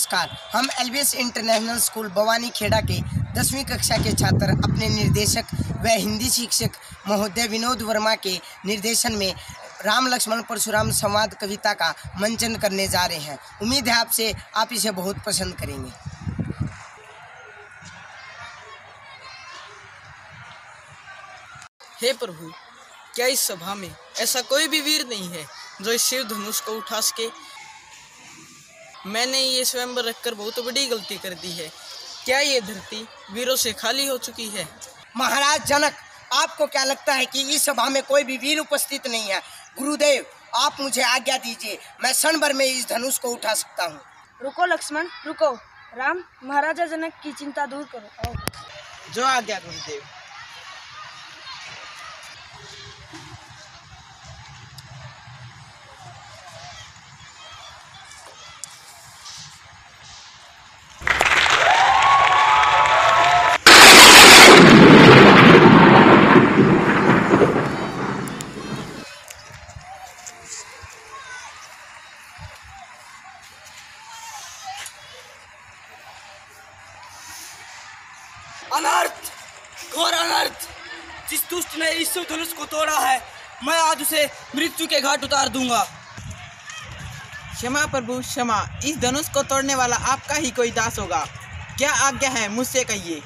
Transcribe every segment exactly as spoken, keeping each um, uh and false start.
नमस्कार। हम LBS international school Bawani Khera के दसवीं कक्षा के छात्र अपने निर्देशक व हिंदी शिक्षक महोदय विनोद वर्मा के निर्देशन में राम लक्ष्मण परशुराम संवाद कविता का मंचन करने जा रहे हैं। उम्मीद है आपसे आप इसे बहुत पसंद करेंगे। हे प्रभु, क्या इस सभा में ऐसा कोई भी वीर नहीं है जो इस शिव धनुष को उठा सके? मैंने ये स्वयंवर रखकर बहुत बड़ी गलती कर दी है। क्या ये धरती वीरों से खाली हो चुकी है? महाराज जनक, आपको क्या लगता है कि इस सभा में कोई भी वीर उपस्थित नहीं है? गुरुदेव, आप मुझे आज्ञा दीजिए, मैं क्षण भर में इस धनुष को उठा सकता हूँ। रुको लक्ष्मण, रुको। राम, महाराजा जनक की चिंता दूर करो। आओ। जो आज्ञा गुरुदेव। अनर्थ, घोर अनर्थ! जिस दुष्ट ने इस धनुष को तोड़ा है, मैं आज उसे मृत्यु के घाट उतार दूंगा। क्षमा प्रभु, क्षमा। इस धनुष को तोड़ने वाला आपका ही कोई दास होगा। क्या आज्ञा है, मुझसे कहिए।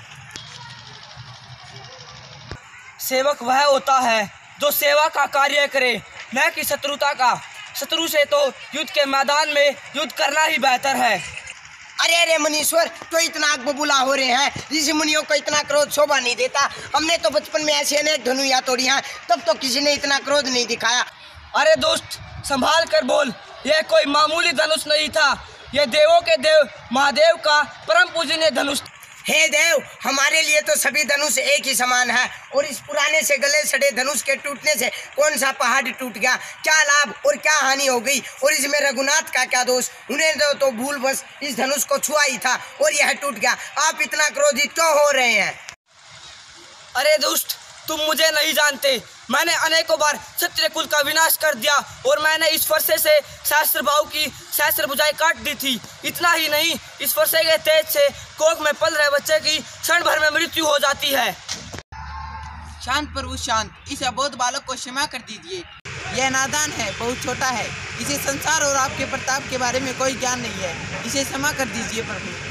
सेवक वह होता है जो सेवा का कार्य करे, न कि शत्रुता का। शत्रु से तो युद्ध के मैदान में युद्ध करना ही बेहतर है। अरे अरे मुनीश्वर, तो इतना आग बबूला हो रहे हैं। ऋषि मुनियों को इतना क्रोध शोभा नहीं देता। हमने तो बचपन में ऐसी अनेक धनुया तोड़ी हैं, तब तो किसी ने इतना क्रोध नहीं दिखाया। अरे दोस्त, संभाल कर बोल। यह कोई मामूली धनुष नहीं था। यह देवों के देव महादेव का परम पूजनीय धनुष। हे देव, हमारे लिए तो सभी धनुष एक ही समान है, और इस पुराने से गले सड़े धनुष के टूटने से कौन सा पहाड़ टूट गया? क्या लाभ और क्या हानि हो गई? और इसमें रघुनाथ का क्या दोष? उन्हें तो, तो भूल बस इस धनुष को छुआ ही था और यह टूट गया। आप इतना क्रोधित क्यों हो रहे हैं? अरे दुष्ट, तुम मुझे नहीं जानते। मैंने अनेकों बार क्षत्रिय कुल का विनाश कर दिया, और मैंने इस फरसे से सहस्त्र बाहु की सहस्त्र भुजाएं काट दी थी। इतना ही नहीं, इस फरसे के तेज से कोख में पल रहे बच्चे की क्षण भर में मृत्यु हो जाती है। शांत प्रभु शांत, इस अबोध बालक को क्षमा कर दीजिए। यह नादान है, बहुत छोटा है। इसे संसार और आपके प्रताप के बारे में कोई ज्ञान नहीं है। इसे क्षमा कर दीजिए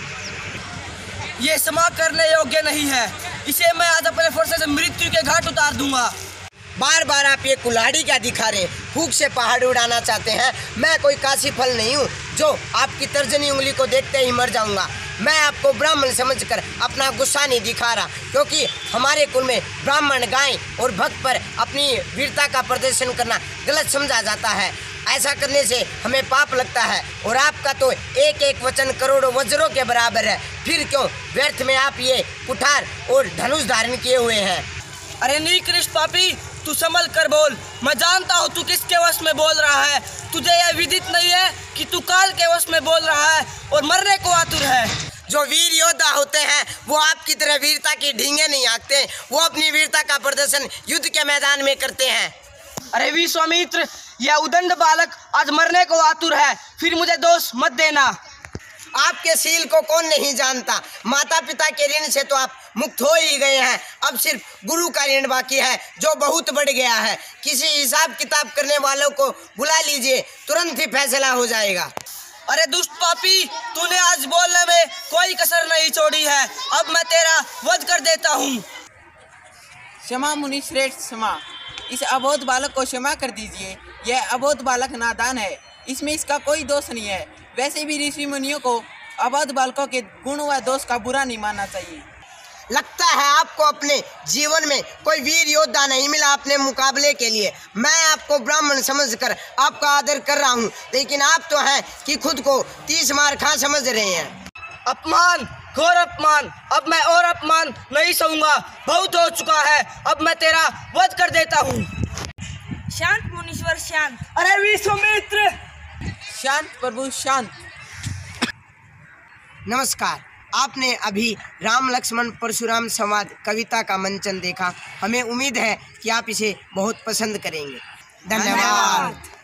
प्रभु। ये क्षमा करने योग्य नहीं है। इसे मैं आज अपने फरसे से मृत्यु के घाट उतार दूंगा। बार बार आप ये कुल्हाड़ी क्या दिखा रहे हैं? फूंक से पहाड़ उड़ाना चाहते हैं? मैं कोई काशी फल नहीं हूँ जो आपकी तर्जनी उंगली को देखते ही मर जाऊंगा। मैं आपको ब्राह्मण समझकर अपना गुस्सा नहीं दिखा रहा, क्योंकि हमारे कुल में ब्राह्मण गाय और भक्त पर अपनी वीरता का प्रदर्शन करना गलत समझा जाता है। ऐसा करने से हमें पाप लगता है, और आपका तो एक एक वचन करोड़ों वज्रों के बराबर है। फिर क्यों व्यर्थ में आप ये कुठार और धनुष धारण किए हुए हैं? अरे निकृष्ट पापी, तू संभल कर बोल। मैं जानता हूँ तू किसके वश में बोल रहा है। तुझे यह विदित नहीं है कि तू काल के वश में बोल रहा है और मरने को आतुर है। जो वीर योद्धा होते हैं वो आपकी तरह वीरता की ढींगे नहीं हाँकते। वो अपनी वीरता का प्रदर्शन युद्ध के मैदान में करते हैं। अरे विश्वामित्र, यह उदंड बालक आज मरने को आतुर है। फिर मुझे दोष मत देना। आपके शील को कौन नहीं जानता? माता पिता के ऋण से तो आप मुक्त हो ही गए हैं। अब सिर्फ गुरु का ऋण बाकी है, जो बहुत बढ़ गया है। किसी हिसाब किताब करने वालों को बुला लीजिए, तुरंत ही फैसला हो जाएगा। अरे दुष्ट पापी, तूने आज बोलने में कोई कसर नहीं छोड़ी है। अब मैं तेरा वध कर देता हूँ। क्षमा मुनि श्रेष्ठ, क्षमा। इस अबोध बालक को क्षमा कर दीजिए। यह अबोध बालक नादान है, इसमें इसका कोई दोष नहीं है। वैसे भी ऋषि मुनियों को अबोध बालकों के गुण व दोष का बुरा नहीं मानना चाहिए। लगता है आपको अपने जीवन में कोई वीर योद्धा नहीं मिला अपने मुकाबले के लिए। मैं आपको ब्राह्मण समझकर आपका आदर कर रहा हूँ, लेकिन आप तो हैं कि खुद को तीस मार खा समझ रहे हैं। अपमान, घोर अपमान। अब मैं और अपमान नहीं सहूंगा। बहुत हो चुका है। अब मैं तेरा वध कर देता हूँ। शांत मुनीश्वर, शांत। अरे विश्वामित्र! शांत प्रभु शांत। नमस्कार। आपने अभी राम लक्ष्मण परशुराम संवाद कविता का मंचन देखा। हमें उम्मीद है कि आप इसे बहुत पसंद करेंगे। धन्यवाद।